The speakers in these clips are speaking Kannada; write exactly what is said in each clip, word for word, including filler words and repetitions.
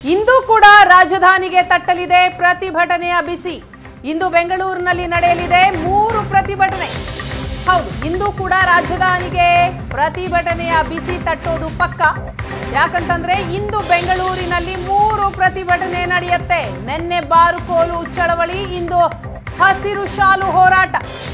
ಇಂದು ಕೂಡ ರಾಜಧಾನಿಗೆ ತಟ್ಟಲಿದೆ ಪ್ರತಿಭಟನೆಯ ಬಿಸಿ. ಇಂದು ಬೆಂಗಳೂರಿನಲ್ಲಿ ನಡೆಯಲಿದೆ ಮೂರು ಪ್ರತಿಭಟನೆ. ಹೌದು, ಇಂದು ಕೂಡ ರಾಜಧಾನಿಗೆ ಪ್ರತಿಭಟನೆಯ ಬಿಸಿ ತಟ್ಟೋದು ಪಕ್ಕ. ಯಾಕಂತಂದ್ರೆ ಇಂದು ಬೆಂಗಳೂರಿನಲ್ಲಿ ಮೂರು ಪ್ರತಿಭಟನೆ ನಡೆಯುತ್ತೆ. ನಿನ್ನೆ ಬಾರುಕೋಲು ಚಳವಳಿ, ಇಂದು ಹಸಿರು ಶಾಲು ಹೋರಾಟ.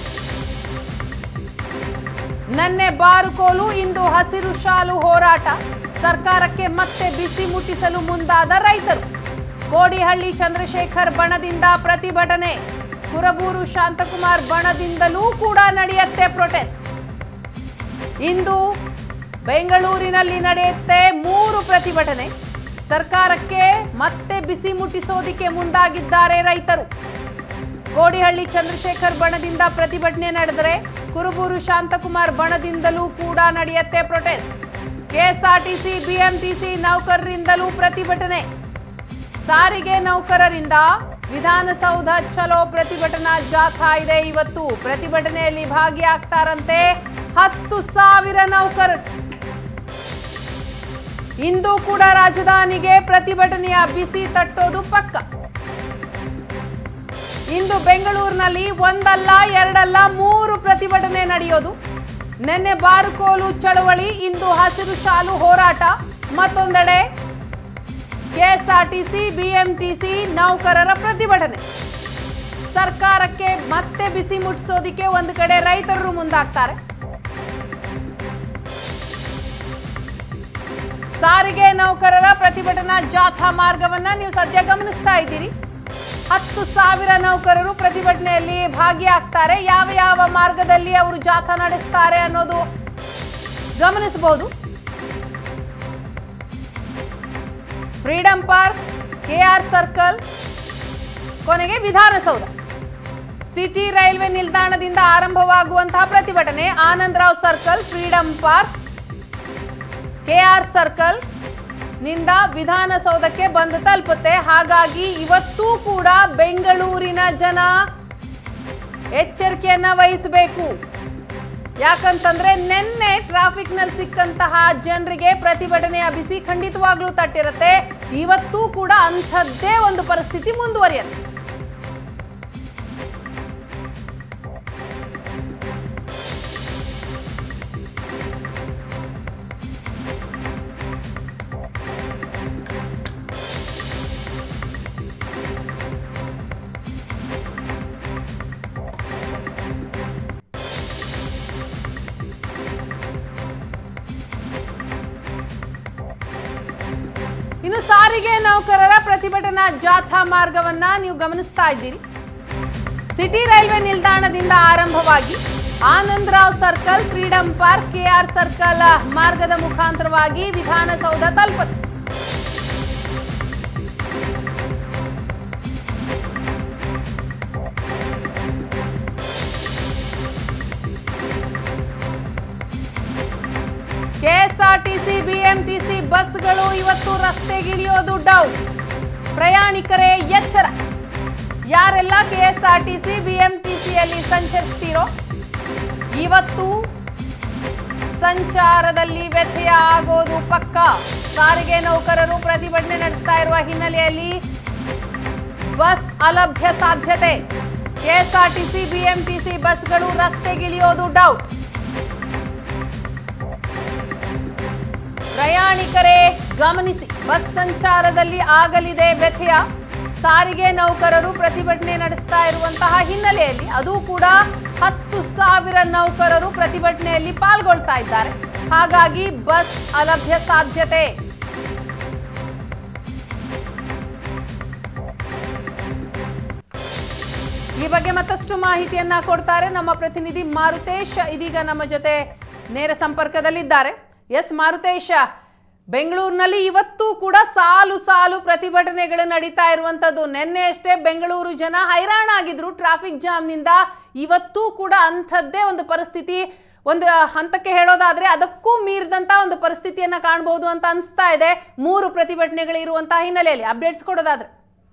ನಿನ್ನೆ ಬಾರುಕೋಲು, ಇಂದು ಹಸಿರು ಶಾಲು ಹೋರಾಟ. ಸರ್ಕಾರಕ್ಕೆ ಮತ್ತೆ ಬಿಸಿ ಮುಟ್ಟಿಸಲು ಮುಂದಾದ ರೈತರು. ಕೋಡಿಹಳ್ಳಿ ಚಂದ್ರಶೇಖರ್ ಬಣದಿಂದ ಪ್ರತಿಭಟನೆ. ಕುರಬೂರು ಶಾಂತಕುಮಾರ್ ಬಣದಿಂದಲೂ ಕೂಡ ನಡೆಯುತ್ತೆ ಪ್ರೊಟೆಸ್ಟ್. ಇಂದು ಬೆಂಗಳೂರಿನಲ್ಲಿ ನಡೆಯುತ್ತೆ ಮೂರು ಪ್ರತಿಭಟನೆ. ಸರ್ಕಾರಕ್ಕೆ ಮತ್ತೆ ಬಿಸಿ ಮುಟ್ಟಿಸೋದಿಕ್ಕೆ ಮುಂದಾಗಿದ್ದಾರೆ ರೈತರು. ಕೋಡಿಹಳ್ಳಿ ಚಂದ್ರಶೇಖರ್ ಬಣದಿಂದ ಪ್ರತಿಭಟನೆ ನಡೆದರೆ ಕುರುಬೂರು ಶಾಂತಕುಮಾರ್ ಬಣದಿಂದಲೂ ಕೂಡ ನಡೆಯುತ್ತೆ ಪ್ರೊಟೆಸ್ಟ್. ಕೆಎಸ್ಆರ್ಟಿಸಿ ಬಿಎಂಟಿಸಿ ನೌಕರರಿಂದಲೂ ಪ್ರತಿಭಟನೆ. ಸಾರಿಗೆ ನೌಕರರಿಂದ ವಿಧಾನಸೌಧ ಚಲೋ ಪ್ರತಿಭಟನಾ ಜಾಥಾ ಇದೆ. ಇವತ್ತು ಪ್ರತಿಭಟನೆಯಲ್ಲಿ ಭಾಗಿಯಾಗ್ತಾರಂತೆ ಹತ್ತು ಸಾವಿರ ನೌಕರರು. ಇಂದು ಕೂಡ ರಾಜಧಾನಿಗೆ ಪ್ರತಿಭಟನೆಯ ಬಿಸಿ ತಟ್ಟೋದು ಪಕ್ಕ. ಇಂದು ಬೆಂಗಳೂರಿನಲ್ಲಿ ಒಂದಲ್ಲ ಎರಡಲ್ಲ ಮೂರು ಪ್ರತಿಭಟನೆ ನಡೆಯೋದು. ನಿನ್ನೆ ಬಾರುಕೋಲು ಚಳವಳಿ, ಇಂದು ಹಸಿರು ಶಾಲು ಹೋರಾಟ. ಮತ್ತೊಂದೆಡೆ ಕೆಎಸ್ಆರ್ಟಿಸಿ ಬಿಎಂಟಿಸಿ ನೌಕರರ ಪ್ರತಿಭಟನೆ. ಸರ್ಕಾರಕ್ಕೆ ಮತ್ತೆ ಬಿಸಿ ಮುಟ್ಟಿಸೋದಿಕ್ಕೆ ಒಂದು ಕಡೆ ರೈತರು ಮುಂದಾಗ್ತಾರೆ. ಸಾರಿಗೆ ನೌಕರರ ಪ್ರತಿಭಟನಾ ಜಾಥಾ ಮಾರ್ಗವನ್ನ ನೀವು ಸದ್ಯ ಗಮನಿಸ್ತಾ ಇದ್ದೀರಿ. ಹತ್ತು ಸಾವಿರ ನೌಕರರು ಪ್ರತಿಭಟನೆಯಲ್ಲಿ ಭಾಗಿಯಾಗ್ತಾರೆ. ಯಾವ ಯಾವ ಮಾರ್ಗದಲ್ಲಿ ಅವರು ಜಾಥಾ ನಡೆಸ್ತಾರೆ ಅನ್ನೋದು ಗಮನಿಸಬಹುದು. ಫ್ರೀಡಂ ಪಾರ್ಕ್, ಕೆಆರ್ ಸರ್ಕಲ್, ಕೊನೆಗೆ ವಿಧಾನಸೌಧ. ಸಿಟಿ ರೈಲ್ವೆ ನಿಲ್ದಾಣದಿಂದ ಆರಂಭವಾಗುವಂತಹ ಪ್ರತಿಭಟನೆ Anandrao circle, freedom park, K R circle ನಿಂದ ವಿಧಾನಸೌಧಕ್ಕೆ ಬಂದು ತಲುಪುತ್ತೆ. ಹಾಗಾಗಿ ಇವತ್ತೂ ಕೂಡ ಬೆಂಗಳೂರಿನ ಜನ ಎಚ್ಚರಿಕೆಯನ್ನ ವಹಿಸಬೇಕು. ಯಾಕಂತಂದ್ರೆ ನಿನ್ನೆ ಟ್ರಾಫಿಕ್ ನಲ್ಲಿ ಸಿಕ್ಕಂತಹ ಜನರಿಗೆ ಪ್ರತಿಭಟನೆಯ ಬಿಸಿ ಖಂಡಿತವಾಗ್ಲೂ ತಟ್ಟಿರುತ್ತೆ. ಇವತ್ತೂ ಕೂಡ ಅಂಥದ್ದೇ ಒಂದು ಪರಿಸ್ಥಿತಿ ಮುಂದುವರಿಯುತ್ತೆ. ಇನ್ನು ಸಾರಿಗೆ ನೌಕರರ ಪ್ರತಿಭಟನಾ ಜಾಥಾ ಮಾರ್ಗವನ್ನ ನೀವು ಗಮನಿಸ್ತಾ ಇದ್ದೀರಿ. ಸಿಟಿ ರೈಲ್ವೆ ನಿಲ್ದಾಣದಿಂದ ಆರಂಭವಾಗಿ Anandrao circle, freedom park, K R circle ಮಾರ್ಗದ ಮುಖಾಂತರವಾಗಿ ವಿಧಾನಸೌಧ ತಲುಪುತ್ತೆ. ಕೆಎಸ್ಆರ್ಟಿಸಿ ಬಿಎಂಟಿಸಿ ಬಸ್ಗಳು ಇವತ್ತು ರಸ್ತೆಗಿಳಿಯೋದು ಡೌಟ್. ಪ್ರಯಾಣಿಕರೇ ಎಚ್ಚರ. ಯಾರೆಲ್ಲ ಕೆಎಸ್ಆರ್ಟಿಸಿ ಬಿಎಂಟಿಸಿಯಲ್ಲಿ ಸಂಚರಿಸ್ತೀರೋ ಇವತ್ತು ಸಂಚಾರದಲ್ಲಿ ವ್ಯತ್ಯಯ ಆಗೋದು ಪಕ್ಕ. ಸಾರಿಗೆ ನೌಕರರು ಪ್ರತಿಭಟನೆ ನಡೆಸ್ತಾ ಇರುವ ಹಿನ್ನೆಲೆಯಲ್ಲಿ ಬಸ್ ಅಲಭ್ಯ ಸಾಧ್ಯತೆ. ಕೆಎಸ್ಆರ್ಟಿಸಿ ಬಿಎಂಟಿಸಿ ಬಸ್ಗಳು ರಸ್ತೆಗಿಳಿಯೋದು ಡೌಟ್. ಪ್ರಯಾಣಿಕರೇ ಗಮನಿಸಿ, ಬಸ್ ಸಂಚಾರದಲ್ಲಿ ಆಗಲಿದೆ ವ್ಯತ್ಯಯ. ಸಾರಿಗೆ ನೌಕರರು ಪ್ರತಿಭಟನೆ ನಡೆಸ್ತಾ ಇರುವಂತಹ ಹಿನ್ನೆಲೆಯಲ್ಲಿ ಅದು ಕೂಡ ಹತ್ತು ಸಾವಿರ ನೌಕರರು ಪ್ರತಿಭಟನೆಯಲ್ಲಿ ಪಾಲ್ಗೊಳ್ತಾ ಇದ್ದಾರೆ. ಹಾಗಾಗಿ ಬಸ್ ಅಲಭ್ಯ ಸಾಧ್ಯತೆ. ಈ ಬಗ್ಗೆ ಮತ್ತಷ್ಟು ಮಾಹಿತಿಯನ್ನ ಕೊಡ್ತಾರೆ ನಮ್ಮ ಪ್ರತಿನಿಧಿ ಮಾರುತೇಶ್. ಇದೀಗ ನಮ್ಮ ಜೊತೆ ನೇರ ಸಂಪರ್ಕದಲ್ಲಿದ್ದಾರೆ. ಎಸ್ ಮಾರುತೇಶ, ಬೆಂಗಳೂರಿನಲ್ಲಿ ಇವತ್ತು ಕೂಡ ಸಾಲು ಸಾಲು ಪ್ರತಿಭಟನೆಗಳು ನಡೀತಾ ಇರುವಂತದ್ದು. ನಿನ್ನೆ ಅಷ್ಟೇ ಬೆಂಗಳೂರು ಜನ ಹೈರಾಣ ಆಗಿದ್ರು ಟ್ರಾಫಿಕ್ ಜಾಮ್ನಿಂದ. ಇವತ್ತೂ ಕೂಡ ಅಂಥದ್ದೇ ಒಂದು ಪರಿಸ್ಥಿತಿ. ಒಂದು ಹಂತಕ್ಕೆ ಹೇಳೋದಾದ್ರೆ ಅದಕ್ಕೂ ಮೀರಿದಂತ ಒಂದು ಪರಿಸ್ಥಿತಿಯನ್ನ ಕಾಣಬಹುದು ಅಂತ ಅನಿಸ್ತಾ ಇದೆ ಮೂರು ಪ್ರತಿಭಟನೆಗಳು ಇರುವಂತಹ ಹಿನ್ನೆಲೆಯಲ್ಲಿ. ಅಪ್ಡೇಟ್ಸ್ ಕೊಡೋದಾದ್ರೆ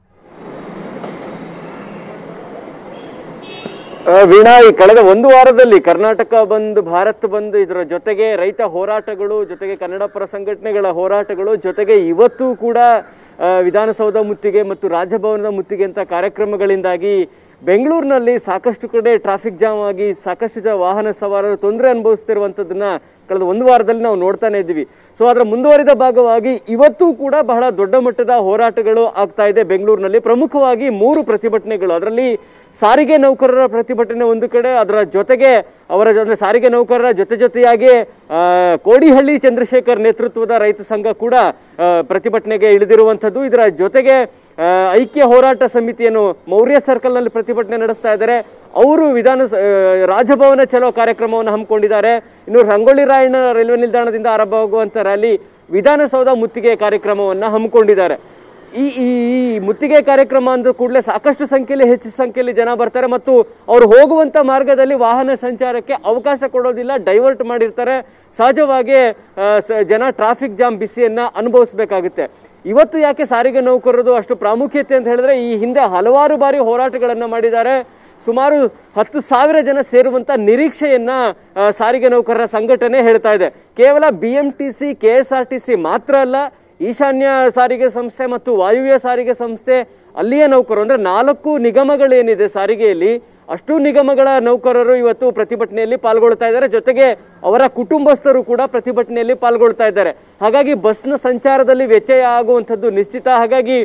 ವೀಣಾ, ಈ ಕಳೆದ ಒಂದು ವಾರದಲ್ಲಿ ಕರ್ನಾಟಕ ಬಂದ್, ಭಾರತ್ ಬಂದ್, ಇದರ ಜೊತೆಗೆ ರೈತ ಹೋರಾಟಗಳು, ಜೊತೆಗೆ ಕನ್ನಡ ಪರ ಸಂಘಟನೆಗಳ ಹೋರಾಟಗಳು, ಜೊತೆಗೆ ಇವತ್ತು ಕೂಡ ವಿಧಾನಸೌಧ ಮುತ್ತಿಗೆ ಮತ್ತು ರಾಜಭವನದ ಮುತ್ತಿಗೆ ಅಂತ ಕಾರ್ಯಕ್ರಮಗಳಿಂದಾಗಿ ಬೆಂಗಳೂರಿನಲ್ಲಿ ಸಾಕಷ್ಟು ಕಡೆ ಟ್ರಾಫಿಕ್ ಜಾಮ್ ಆಗಿ ಸಾಕಷ್ಟು ಜನ ವಾಹನ ಸವಾರರು ತೊಂದರೆ ಅನುಭವಿಸ್ತಿರುವಂಥದ್ದನ್ನ ಕಳೆದ ಒಂದು ವಾರದಲ್ಲಿ ನಾವು ನೋಡ್ತಾನೆ ಇದ್ದೀವಿ. ಸೊ ಅದರ ಮುಂದುವರಿದ ಭಾಗವಾಗಿ ಇವತ್ತು ಕೂಡ ಬಹಳ ದೊಡ್ಡ ಮಟ್ಟದ ಹೋರಾಟಗಳು ಆಗ್ತಾ ಇದೆ ಬೆಂಗಳೂರಿನಲ್ಲಿ. ಪ್ರಮುಖವಾಗಿ ಮೂರು ಪ್ರತಿಭಟನೆಗಳು, ಅದರಲ್ಲಿ ಸಾರಿಗೆ ನೌಕರರ ಪ್ರತಿಭಟನೆ ಒಂದು ಕಡೆ, ಅದರ ಜೊತೆಗೆ ಅವರ ಅಂದ್ರೆ ಸಾರಿಗೆ ನೌಕರರ ಜೊತೆ ಜೊತೆಯಾಗಿ ಕೋಡಿಹಳ್ಳಿ ಚಂದ್ರಶೇಖರ್ ನೇತೃತ್ವದ ರೈತ ಸಂಘ ಕೂಡ ಪ್ರತಿಭಟನೆಗೆ ಇಳಿದಿರುವಂಥದ್ದು. ಇದರ ಜೊತೆಗೆ ಐಕ್ಯ ಹೋರಾಟ ಸಮಿತಿಯನ್ನು ಮೌರ್ಯ ಸರ್ಕಲ್ ನಲ್ಲಿ ಪ್ರತಿಭಟನೆ ನಡೆಸ್ತಾ ಇದ್ದಾರೆ. ಅವರು ವಿಧಾನ ರಾಜಭವನ ಚಲೋ ಕಾರ್ಯಕ್ರಮವನ್ನು ಹಮ್ಮಿಕೊಂಡಿದ್ದಾರೆ. ಇನ್ನು ರಂಗೋಳಿ ರಾಯಣ್ಣ ರೈಲ್ವೆ ನಿಲ್ದಾಣದಿಂದ ಆರಂಭವಾಗುವಂತ ರ್ಯಾಲಿ ವಿಧಾನಸೌಧ ಮುತ್ತಿಗೆ ಕಾರ್ಯಕ್ರಮವನ್ನ ಹಮ್ಮಿಕೊಂಡಿದ್ದಾರೆ. ಈ ಈ ಮುತ್ತಿಗೆ ಕಾರ್ಯಕ್ರಮ ಅಂದ ಕೂಡಲೇ ಸಾಕಷ್ಟು ಸಂಖ್ಯೆಯಲ್ಲಿ ಹೆಚ್ಚು ಸಂಖ್ಯೆಯಲ್ಲಿ ಜನ ಬರ್ತಾರೆ ಮತ್ತು ಅವರು ಹೋಗುವಂತ ಮಾರ್ಗದಲ್ಲಿ ವಾಹನ ಸಂಚಾರಕ್ಕೆ ಅವಕಾಶ ಕೊಡೋದಿಲ್ಲ, ಡೈವರ್ಟ್ ಮಾಡಿರ್ತಾರೆ. ಸಹಜವಾಗಿ ಜನ ಟ್ರಾಫಿಕ್ ಜಾಮ್ ಬಿಸಿಯನ್ನ ಅನುಭವಿಸಬೇಕಾಗುತ್ತೆ. ಇವತ್ತು ಯಾಕೆ ಸಾರಿಗೆ ನೌಕರರದು ಅಷ್ಟು ಪ್ರಾಮುಖ್ಯತೆ ಅಂತ ಹೇಳಿದ್ರೆ, ಈ ಹಿಂದೆ ಹಲವಾರು ಬಾರಿ ಹೋರಾಟಗಳನ್ನ ಮಾಡಿದ್ದಾರೆ. ಸುಮಾರು ಹತ್ತು ಸಾವಿರ ಜನ ಸೇರುವಂತ ನಿರೀಕ್ಷೆಯನ್ನ ಸಾರಿಗೆ ನೌಕರರ ಸಂಘಟನೆ ಹೇಳ್ತಾ ಇದೆ. ಕೇವಲ B M T C K S R T C ಮಾತ್ರ ಅಲ್ಲ, ಈಶಾನ್ಯ ಸಾರಿಗೆ ಸಂಸ್ಥೆ ಮತ್ತು ವಾಯುವ್ಯ ಸಾರಿಗೆ ಸಂಸ್ಥೆ ಅಲ್ಲಿಯ ನೌಕರರು ಅಂದ್ರೆ ನಾಲ್ಕು ನಿಗಮಗಳೇನಿದೆ ಸಾರಿಗೆಯಲ್ಲಿ, ಅಷ್ಟು ನಿಗಮಗಳ ನೌಕರರು ಇವತ್ತು ಪ್ರತಿಭಟನೆಯಲ್ಲಿ ಪಾಲ್ಗೊಳ್ತಾ ಇದ್ದಾರೆ. ಜೊತೆಗೆ ಅವರ ಕುಟುಂಬಸ್ಥರು ಕೂಡ ಪ್ರತಿಭಟನೆಯಲ್ಲಿ ಪಾಲ್ಗೊಳ್ತಾ ಇದ್ದಾರೆ. ಹಾಗಾಗಿ ಬಸ್ನ ಸಂಚಾರದಲ್ಲಿ ವ್ಯತ್ಯಯ ಆಗುವಂಥದ್ದು ನಿಶ್ಚಿತ. ಹಾಗಾಗಿ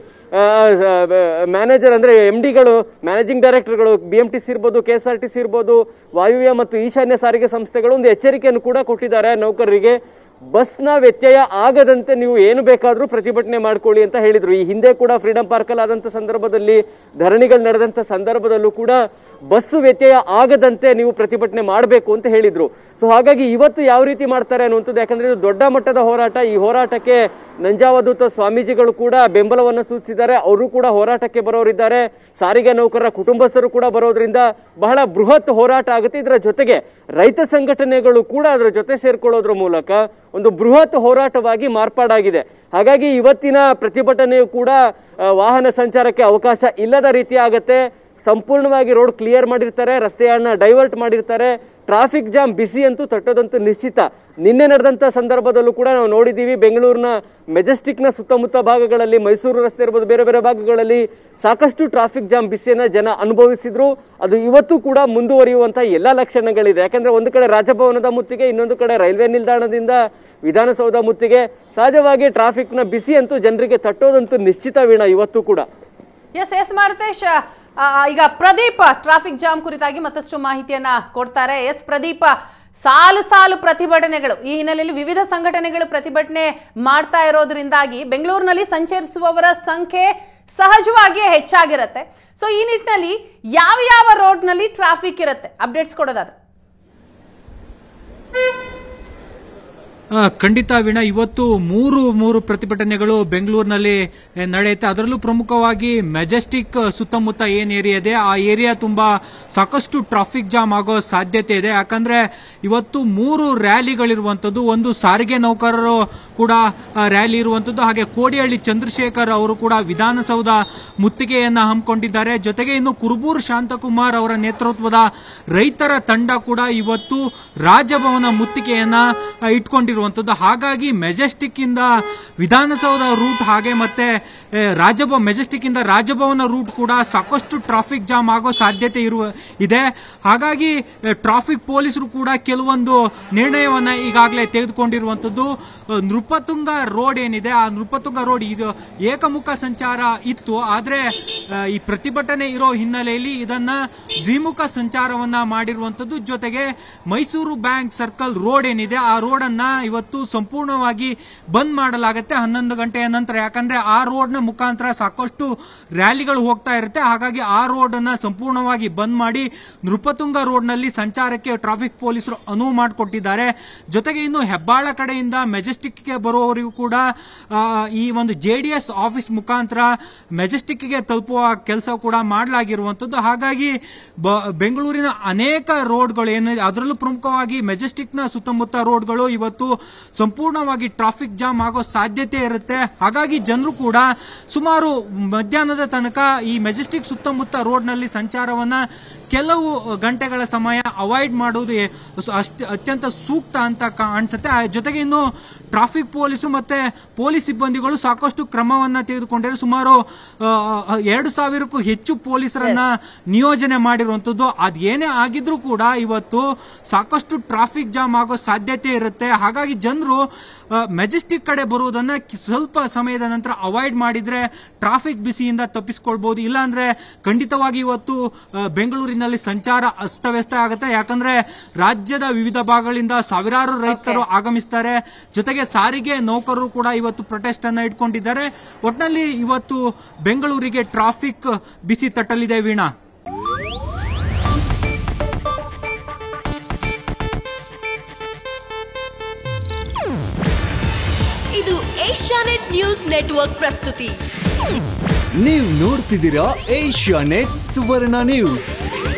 ಮ್ಯಾನೇಜರ್ ಅಂದ್ರೆ ಎಂ ಡಿಗಳು, ಮ್ಯಾನೇಜಿಂಗ್ ಡೈರೆಕ್ಟರ್ಗಳು ಬಿ ಎಂ ಟಿ ಸಿ ಇರ್ಬೋದು, K S R T C ಇರ್ಬೋದು, ವಾಯುವ್ಯ ಮತ್ತು ಈಶಾನ್ಯ ಸಾರಿಗೆ ಸಂಸ್ಥೆಗಳು ಒಂದು ಎಚ್ಚರಿಕೆಯನ್ನು ಕೂಡ ಕೊಟ್ಟಿದ್ದಾರೆ ನೌಕರರಿಗೆ. ಬಸ್ನ ವ್ಯತ್ಯಯ ಆಗದಂತೆ ನೀವು ಏನು ಬೇಕಾದ್ರೂ ಪ್ರತಿಭಟನೆ ಮಾಡ್ಕೊಳ್ಳಿ ಅಂತ ಹೇಳಿದ್ರು. ಈ ಹಿಂದೆ ಕೂಡ ಫ್ರೀಡಂ ಪಾರ್ಕ್ ಅಲ್ಲಿ ಆದಂತ ಸಂದರ್ಭದಲ್ಲಿ, ಧರಣಿಗಳು ನಡೆದಂತ ಸಂದರ್ಭದಲ್ಲೂ ಕೂಡ ಬಸ್ ವ್ಯತ್ಯಯ ಆಗದಂತೆ ನೀವು ಪ್ರತಿಭಟನೆ ಮಾಡಬೇಕು ಅಂತ ಹೇಳಿದ್ರು. ಸೊ ಹಾಗಾಗಿ ಇವತ್ತು ಯಾವ ರೀತಿ ಮಾಡ್ತಾರೆ ಅನ್ನುವಂಥದ್ದು, ಯಾಕಂದ್ರೆ ಇದು ದೊಡ್ಡ ಮಟ್ಟದ ಹೋರಾಟ. ಈ ಹೋರಾಟಕ್ಕೆ ನಂಜಾವಧೂತ ಸ್ವಾಮೀಜಿಗಳು ಕೂಡ ಬೆಂಬಲವನ್ನು ಸೂಚಿಸಿದ್ದಾರೆ. ಅವರು ಕೂಡ ಹೋರಾಟಕ್ಕೆ ಬರೋರಿದ್ದಾರೆ. ಸಾರಿಗೆ ನೌಕರರ ಕುಟುಂಬಸ್ಥರು ಕೂಡ ಬರೋದ್ರಿಂದ ಬಹಳ ಬೃಹತ್ ಹೋರಾಟ ಆಗುತ್ತೆ. ಇದರ ಜೊತೆಗೆ ರೈತ ಸಂಘಟನೆಗಳು ಕೂಡ ಅದರ ಜೊತೆ ಸೇರ್ಕೊಳ್ಳೋದ್ರ ಮೂಲಕ ಒಂದು ಬೃಹತ್ ಹೋರಾಟವಾಗಿ ಮಾರ್ಪಾಡಾಗಿದೆ. ಹಾಗಾಗಿ ಇವತ್ತಿನ ಪ್ರತಿಭಟನೆಯು ಕೂಡ ವಾಹನ ಸಂಚಾರಕ್ಕೆ ಅವಕಾಶ ಇಲ್ಲದ ರೀತಿ ಆಗತ್ತೆ. ಸಂಪೂರ್ಣವಾಗಿ ರೋಡ್ ಕ್ಲಿಯರ್ ಮಾಡಿರ್ತಾರೆ, ರಸ್ತೆಯನ್ನ ಡೈವರ್ಟ್ ಮಾಡಿರ್ತಾರೆ. ಟ್ರಾಫಿಕ್ ಜಾಮ್ ಬಿಸಿ ಅಂತೂ ತಟ್ಟೋದಂತೂ ನಿಶ್ಚಿತ. ನಿನ್ನೆ ನಡೆದಂತ ಸಂದರ್ಭದಲ್ಲೂ ಕೂಡ ನಾವು ನೋಡಿದ್ದೀವಿ, ಬೆಂಗಳೂರಿನ ಮೆಜೆಸ್ಟಿಕ್ನ ಸುತ್ತಮುತ್ತ ಭಾಗಗಳಲ್ಲಿ, ಮೈಸೂರು ರಸ್ತೆ ಇರ್ಬೋದು, ಬೇರೆ ಬೇರೆ ಭಾಗಗಳಲ್ಲಿ ಸಾಕಷ್ಟು ಟ್ರಾಫಿಕ್ ಜಾಮ್ ಬಿಸಿಯನ್ನ ಜನ ಅನುಭವಿಸಿದ್ರು. ಅದು ಇವತ್ತು ಕೂಡ ಮುಂದುವರಿಯುವಂತ ಎಲ್ಲಾ ಲಕ್ಷಣಗಳಿದೆ. ಯಾಕಂದ್ರೆ ಒಂದು ಕಡೆ ರಾಜಭವನದ ಮುತ್ತಿಗೆ, ಇನ್ನೊಂದು ಕಡೆ ರೈಲ್ವೆ ನಿಲ್ದಾಣದಿಂದ ವಿಧಾನಸೌಧ ಮುತ್ತಿಗೆ. ಸಹಜವಾಗಿ ಟ್ರಾಫಿಕ್ ನ ಬಿಸಿ ಅಂತೂ ಜನರಿಗೆ ತಟ್ಟೋದಂತೂ ನಿಶ್ಚಿತ ವೀಣಾ ಇವತ್ತು ಕೂಡ. ಎಸ್ ಎಸ್ ಮಾರುತೇಶ್, ಈಗ ಪ್ರದೀಪ್ ಟ್ರಾಫಿಕ್ ಜಾಮ್ ಕುರಿತಾಗಿ ಮತ್ತಷ್ಟು ಮಾಹಿತಿಯನ್ನ ಕೊಡ್ತಾರೆ. ಎಸ್ ಪ್ರದೀಪ್, ಸಾಲು ಸಾಲು ಪ್ರತಿಭಟನೆಗಳು ಈ ಹಿನ್ನೆಲೆಯಲ್ಲಿ ವಿವಿಧ ಸಂಘಟನೆಗಳು ಪ್ರತಿಭಟನೆ ಮಾಡ್ತಾ ಇರೋದ್ರಿಂದಾಗಿ ಬೆಂಗಳೂರಿನಲ್ಲಿ ಸಂಚರಿಸುವವರ ಸಂಖ್ಯೆ ಸಹಜವಾಗಿಯೇ ಹೆಚ್ಚಾಗಿರುತ್ತೆ. ಸೊ ಈ ನಿಟ್ಟಿನಲ್ಲಿ ಯಾವ ಯಾವ ರೋಡ್ನಲ್ಲಿ ಟ್ರಾಫಿಕ್ ಇರುತ್ತೆ, ಅಪ್ಡೇಟ್ಸ್ ಕೊಡೋದಾದ್ರೆ. ಖಂಡಿತ ವೀಣಾ, ಇವತ್ತು ಮೂರು ಮೂರು ಪ್ರತಿಭಟನೆಗಳು ಬೆಂಗಳೂರಿನಲ್ಲಿ ನಡೆಯುತ್ತೆ. ಅದರಲ್ಲೂ ಪ್ರಮುಖವಾಗಿ ಮೆಜೆಸ್ಟಿಕ್ ಸುತ್ತಮುತ್ತ ಏನ್ ಏರಿಯಾ ಇದೆ ಆ ಏರಿಯಾ ತುಂಬಾ ಸಾಕಷ್ಟು ಟ್ರಾಫಿಕ್ ಜಾಮ್ ಆಗೋ ಸಾಧ್ಯತೆ ಇದೆ. ಯಾಕಂದ್ರೆ ಇವತ್ತು ಮೂರು ರ್ಯಾಲಿಗಳಿರುವಂತದ್ದು. ಒಂದು ಸಾರಿಗೆ ನೌಕರರು ಕೂಡ ರ್ಯಾಲಿ ಇರುವಂತದ್ದು, ಹಾಗೆ ಕೋಡಿಹಳ್ಳಿ ಚಂದ್ರಶೇಖರ್ ಅವರು ಕೂಡ ವಿಧಾನಸೌಧ ಮುತ್ತಿಗೆಯನ್ನ ಹಮ್ಮಿಕೊಂಡಿದ್ದಾರೆ. ಜೊತೆಗೆ ಇನ್ನು ಕುರುಬೂರು ಶಾಂತಕುಮಾರ್ ಅವರ ನೇತೃತ್ವದ ರೈತರ ತಂಡ ಕೂಡ ಇವತ್ತು ರಾಜಭವನ ಮುತ್ತಿಗೆಯನ್ನ ಇಟ್ಕೊಂಡಿರುವಂತದ್ದು. ಹಾಗಾಗಿ ಮೆಜೆಸ್ಟಿಕ್ ಇಂದ ವಿಧಾನಸೌಧ ರೂಟ್ ಹಾಗೆ ಮತ್ತೆ ರಾಜಭವನ ಮೆಜೆಸ್ಟಿಕ್ ಇಂದ ರಾಜಭವನ ರೂಟ್ ಕೂಡ ಸಾಕಷ್ಟು ಟ್ರಾಫಿಕ್ ಜಾಮ್ ಆಗೋ ಸಾಧ್ಯತೆ ಇರುವ ಇದೆ. ಹಾಗಾಗಿ ಟ್ರಾಫಿಕ್ ಪೊಲೀಸರು ಕೂಡ ಕೆಲವೊಂದು ನಿರ್ಣಯವನ್ನ ಈಗಾಗಲೇ ತೆಗೆದುಕೊಂಡಿರುವಂತದ್ದು. ನೃಪತುಂಗ ರೋಡ್ ಏನಿದೆ ಆ ನೃಪತುಂಗ ರೋಡ್ ಇದು ಏಕಮುಖ ಸಂಚಾರ ಇತ್ತು, ಆದ್ರೆ ಈ ಪ್ರತಿಭಟನೆ ಇರೋ ಹಿನ್ನೆಲೆಯಲ್ಲಿ ಇದನ್ನ ದ್ವಿಮುಖ ಸಂಚಾರವನ್ನ ಮಾಡಿರುವಂತದ್ದು. ಜೊತೆಗೆ ಮೈಸೂರು ಬ್ಯಾಂಕ್ ಸರ್ಕಲ್ ರೋಡ್ ಏನಿದೆ ಆ ರೋಡ್ ಅನ್ನ ಇವತ್ತು ಸಂಪೂರ್ಣವಾಗಿ ಬಂದ್ ಮಾಡಲಾಗುತ್ತೆ ಹನ್ನೊಂದು ಗಂಟೆಯ ನಂತರ. ಯಾಕಂದ್ರೆ ಆ ರೋಡ್ ನ ಮುಖಾಂತರ ಸಾಕಷ್ಟು ರ್ಯಾಲಿಗಳು ಹೋಗ್ತಾ ಇರುತ್ತೆ. ಹಾಗಾಗಿ ಆ ರೋಡ್ ಅನ್ನ ಸಂಪೂರ್ಣವಾಗಿ ಬಂದ್ ಮಾಡಿ ನೃಪತುಂಗ ರೋಡ್ ನಲ್ಲಿ ಸಂಚಾರಕ್ಕೆ ಟ್ರಾಫಿಕ್ ಪೊಲೀಸರು ಅನುವು ಮಾಡಿಕೊಟ್ಟಿದ್ದಾರೆ. ಜೊತೆಗೆ ಇನ್ನು ಹೆಬ್ಬಾಳ ಕಡೆಯಿಂದ ಮೆಜೆಸ್ಟಿಕ್ ಗೆ ಬರುವವರಿಗೂ ಕೂಡ ಈ ಒಂದು ಜೆಡಿಎಸ್ ಆಫೀಸ್ ಮುಖಾಂತರ ಮೆಜೆಸ್ಟಿಕ್ ಗೆ ತಲುಪುವ ಕೆಲಸ ಕೂಡ ಮಾಡಲಾಗಿರುವಂತದ್ದು. ಹಾಗಾಗಿ ಬೆಂಗಳೂರಿನ ಅನೇಕ ರೋಡ್ಗಳು ಏನಿದೆ ಅದರಲ್ಲೂ ಪ್ರಮುಖವಾಗಿ ಮೆಜೆಸ್ಟಿಕ್ ನ ಸುತ್ತಮುತ್ತ ರೋಡ್ಗಳು ಇವತ್ತು ಸಂಪೂರ್ಣವಾಗಿ ಟ್ರಾಫಿಕ್ ಜಾಮ್ ಆಗೋ ಸಾಧ್ಯತೆ ಇರುತ್ತೆ. ಹಾಗಾಗಿ ಜನರು ಕೂಡ ಸುಮಾರು ಮಧ್ಯಾಹ್ನದ ತನಕ ಈ ಮೆಜೆಸ್ಟಿಕ್ ಸುತ್ತಮುತ್ತ ರೋಡ್ ನಲ್ಲಿ ಸಂಚಾರವನ್ನ ಕೆಲವು ಗಂಟೆಗಳ ಸಮಯ ಅವಾಯ್ಡ್ ಮಾಡುವುದು ಅತ್ಯಂತ ಸೂಕ್ತ ಅಂತ ಕಾಣಿಸುತ್ತೆ. ಜೊತೆಗೆ ಇನ್ನು ಟ್ರಾಫಿಕ್ ಪೊಲೀಸರು ಮತ್ತೆ ಪೊಲೀಸ್ ಸಿಬ್ಬಂದಿಗಳು ಸಾಕಷ್ಟು ಕ್ರಮವನ್ನ ತೆಗೆದುಕೊಂಡಿದ್ದಾರೆ. ಸುಮಾರು ಎರಡು ಸಾವಿರಕ್ಕೂ ಹೆಚ್ಚು ಪೊಲೀಸರನ್ನ ನಿಯೋಜನೆ ಮಾಡಿರುವಂತದ್ದು. ಅದೇನೇ ಆಗಿದ್ರೂ ಕೂಡ ಇವತ್ತು ಸಾಕಷ್ಟು ಟ್ರಾಫಿಕ್ ಜಾಮ್ ಆಗೋ ಸಾಧ್ಯತೆ ಇರುತ್ತೆ. ಹಾಗಾಗಿ ಜನರು ಮೆಜೆಸ್ಟಿಕ್ ಕಡೆ ಬರುವುದನ್ನ ಸ್ವಲ್ಪ ಸಮಯದ ನಂತರ ಅವಾಯ್ಡ್ ಮಾಡಿದ್ರೆ ಟ್ರಾಫಿಕ್ ಬಿಸಿಯಿಂದ ತಪ್ಪಿಸ್ಕೊಳ್ಬಹುದು. ಇಲ್ಲಾಂದ್ರೆ ಖಂಡಿತವಾಗಿ ಇವತ್ತು ಬೆಂಗಳೂರಿನಲ್ಲಿ ಸಂಚಾರ ಅಸ್ತವ್ಯಸ್ತ ಆಗುತ್ತೆ. ಯಾಕಂದ್ರೆ ರಾಜ್ಯದ ವಿವಿಧ ಭಾಗಗಳಿಂದ ಸಾವಿರಾರು ರೈತರು ಆಗಮಿಸ್ತಾರೆ. ಜೊತೆಗೆ ಸಾರಿಗೆ ನೌಕರರು ಕೂಡ ಇವತ್ತು ಪ್ರೊಟೆಸ್ಟ್ ಅನ್ನ ಇಟ್ಕೊಂಡಿದ್ದಾರೆ. ಒಟ್ನಲ್ಲಿ ಇವತ್ತು ಬೆಂಗಳೂರಿಗೆ ಟ್ರಾಫಿಕ್ ಬಿಸಿ ತಟ್ಟಲಿದೆ. ವೀಣಾ, ಇದು ಏಷ್ಯಾನೆಟ್ ನ್ಯೂಸ್ ನೆಟ್ವರ್ಕ್ ಪ್ರಸ್ತುತಿ. ನೀವು ನೋಡ್ತಿದ್ದೀರಾ ಏಷ್ಯಾನೆಟ್ ಸುವರ್ಣ ನ್ಯೂಸ್.